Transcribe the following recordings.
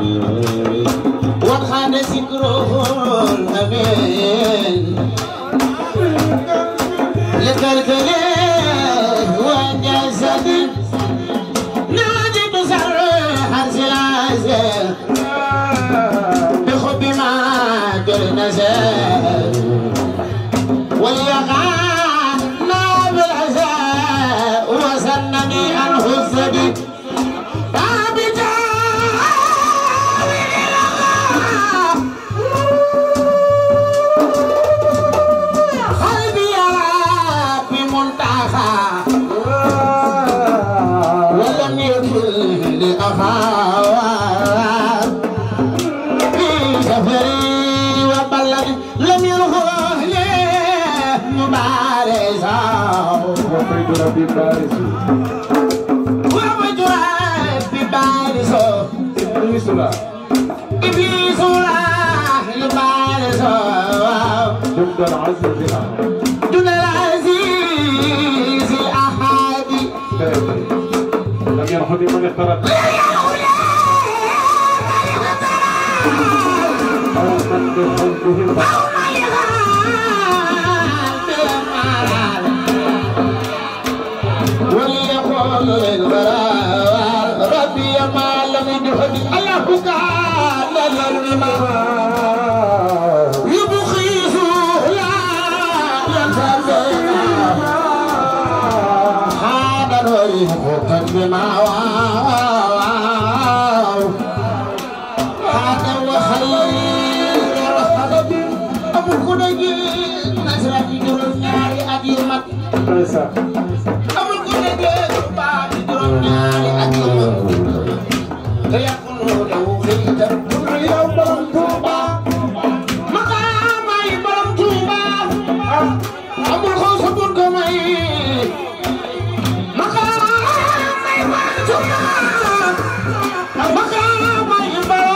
وخان ذكره الأمين لكالكلي وجسدي نادي بزر حرس العزل بحب ما بالنزل وليقعنا بالعزاء وسنني عنه الزبي دون العزيز أحادي لم يرحب من اخترت وليقول للغرار ربي ما لم يدهد الله كان للرمار يبخيه لا ينتظر هذا الريح بما هذا وخير الخلق أبو خدجي نزرة جرم ناري أديمت أبو خدجي بابي جرم ناري أديمت فيكون له خير كل يوم برمتوبة مقام أي برمتوبة أبو الخوص برقمي مقام أي برمتوبة مقام أي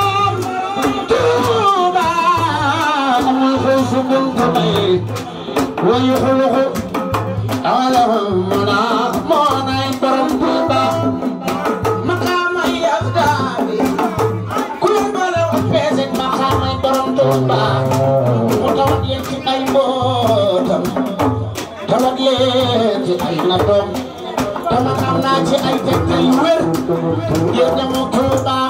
برمتوبة أبو الخوص برقمي ويخلق على المناخ مانع برمتوبة مقام أي أفدالي كل بلو بيزك مقام أي برمتوبة متوجه في أي موتم توجه في أي نبض تمامنا في أي تكيور يدمو توبة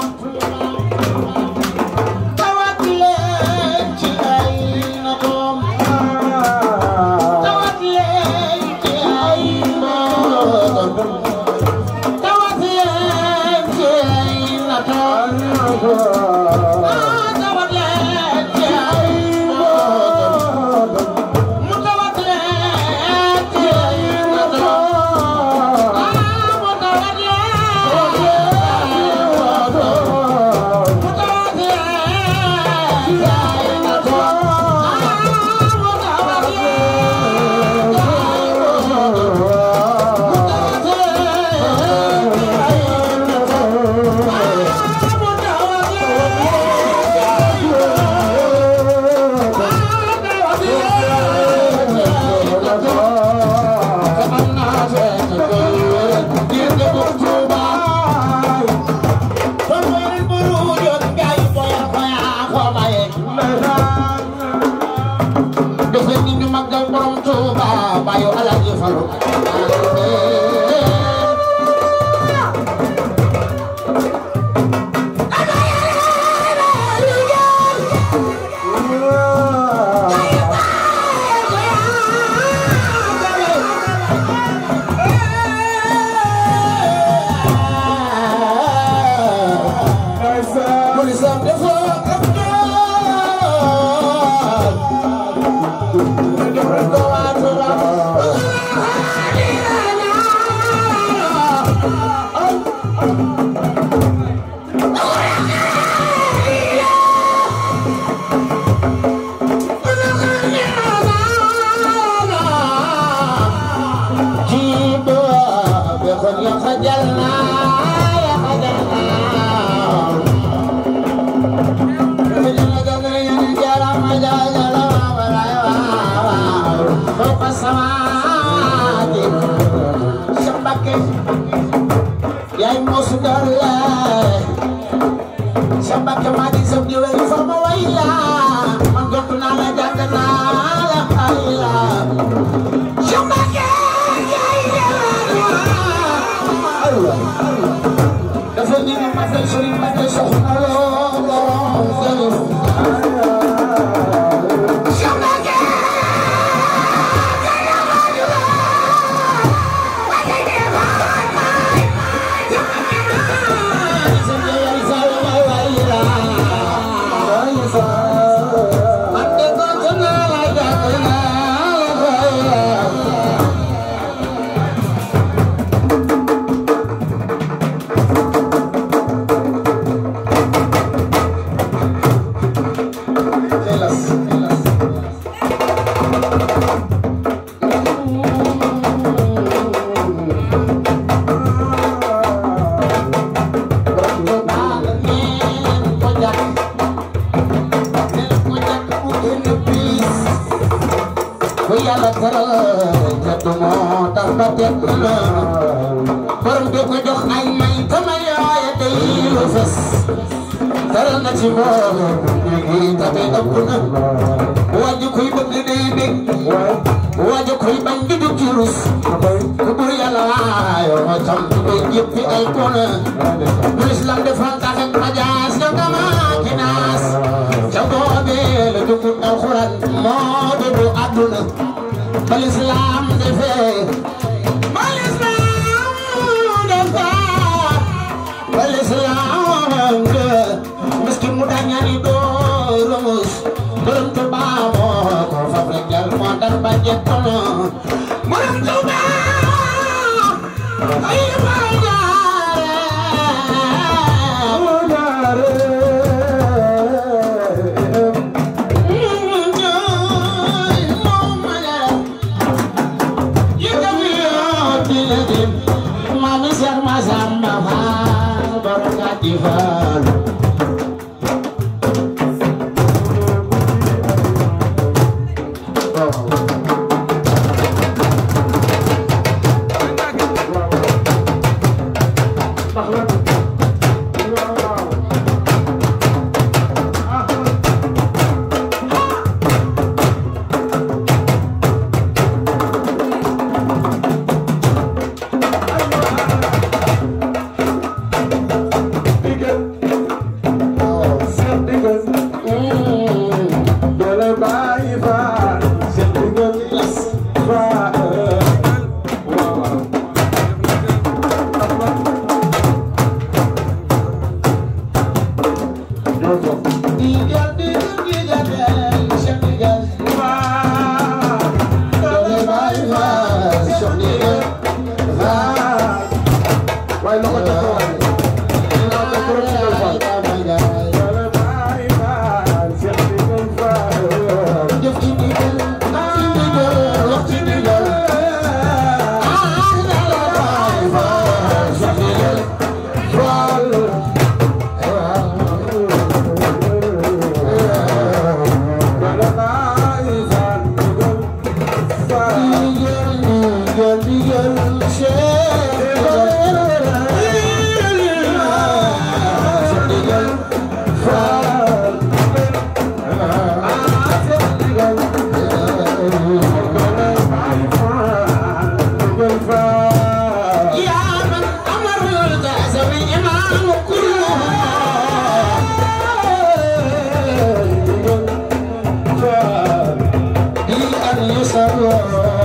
Mbàkke maa di sëb di wey fa ma way la man gontu naa la jàng naa la ay la Cheikh Mbàkke dafa ñu ne ma fay Sëriñ Mbàkke soxna loo Cheikh Mbàkke borom di ko jox ay may tama yooya day lu fes dara na ci moom ñu tabe ëpp na waaju kuy bëgg day bég waaju kuy bañ di du kirus ku bur yàlla waayoo tam koy yëppi ay kona bu islam defal taxek majaas yow dama kinaas ca boobee la dugg alxuraan moo dëddu àdduna bal islam defee miskin mu daa ñaani doo rumus borom Tuuba moo ko fab rek jal moo dar ba jettono borom Tuuba ay ma Yes,